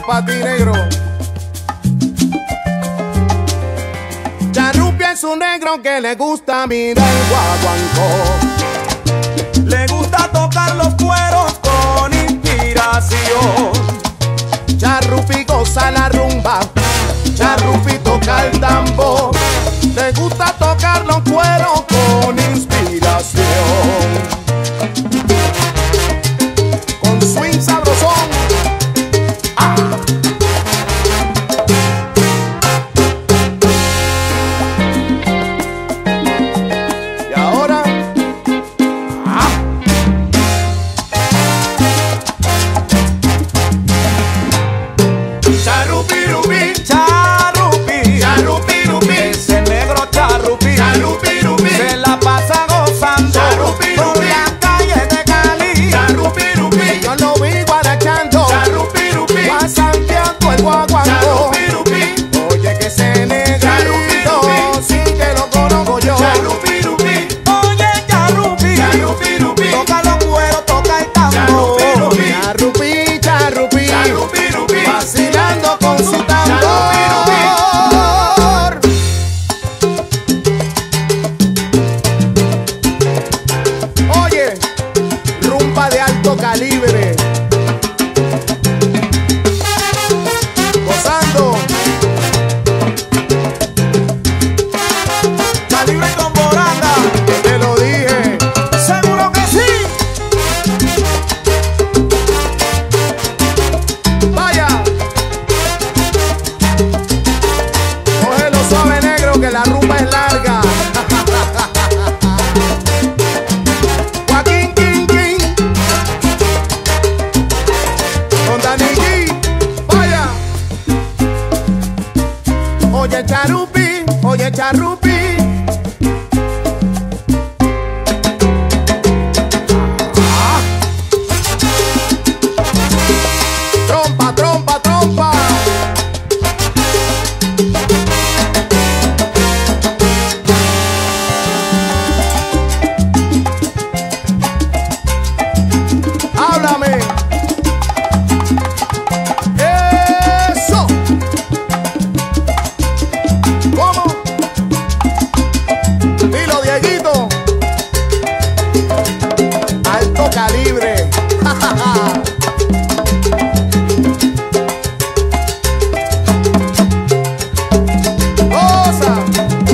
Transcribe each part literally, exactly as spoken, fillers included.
pa' ti, negro. Charrupi es un negro que le gusta mirar el guaguancó. Le gusta tocar los cueros con inspiración. Charrupi goza la rumba, Charrupi toca el tambor. Le gusta tocar los cueros con inspiración. Con swing sabrosón. Ah. Y ahora ah. Charrupi, rupi, Charrupi, charrupi, rupi, ese negro charrupi, charrupi, rupi, se la pasa gozando Charrupi, por rupi, las calles de Cali. charrupi, rupi. Yo lo vi guarachando, charrupi, rupi, pasanteando el guaguancó. Charrupi, rupi. Oye que ese negrito, sí que lo conozco yo. Charrupi, rupi, Oye, charrupi, charrupi, rupi, toca los cueros, toca el tambor. charrupi, charrupi, Charrupi, rupi, vacilando con su tambor. Oye, rumba de alto calibre, gozando. calibre con moranda, Te lo dije. seguro que sí. Vaya, cógelo suave, negro, que la rumba es larga. Joaquín, King, King, con Danny G. Vaya. Oye, charrupi, oye, charrupi. Ah. Trompa, trompa, trompa. Háblame. Eso. ¿Cómo? Dilo, Dieguito. Alto calibre. Goza.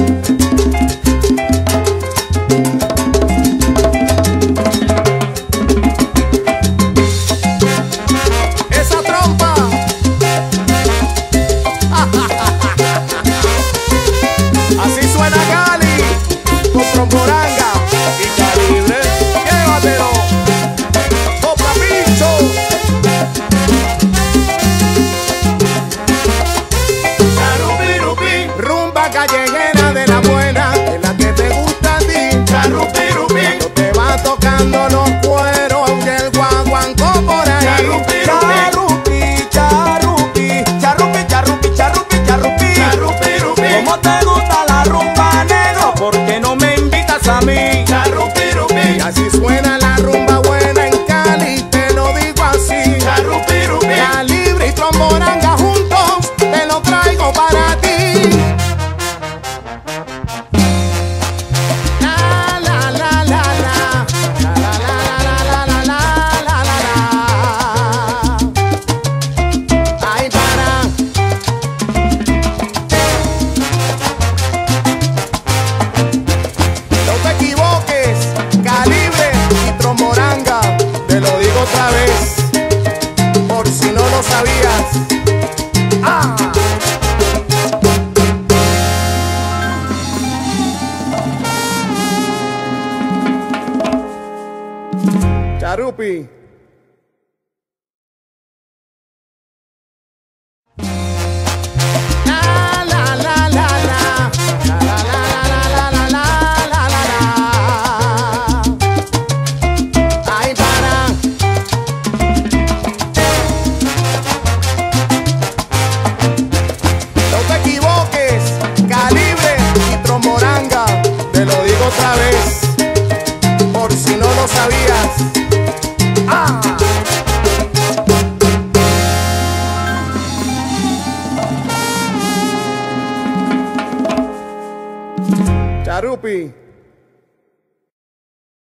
Esa trompa. Así suena Cali con tromboranga y calibre. Llévatelo. Sopla pincho. Charrupi, rupi, rumba callejera de la buena, de la que te gusta a ti. Charrupi, rupi, cuando te va tocando los cueros y el guaguancó por ahí. Charrupi, Charrupi, charrupi, charrupi, charrupi, charrupi, charrupi. charrupi, rupi, ¿Cómo te gusta la rumba, negro? ¿Por qué no me invitas a mí? charrupi, rupi. Y así suena la rumba buena en Cali, te lo digo así. Charrupi, rupi, calibre y tromboranga juntos, te lo traigo para ti. La, la, la, la, la. La, la, la, la, la, la, la, la, la. Ay, para. No te equivoques, calibre y tromboranga, te lo digo otra vez, por si no lo sabías. ¡Ah! Charrupi. La, la, la, la, la. La, la, la, la, la, la, la, la, la, la. Ay, para. No te equivoques, calibre y tromboranga, te lo digo otra vez, por si no lo sabías. ¡Ah! Charupi.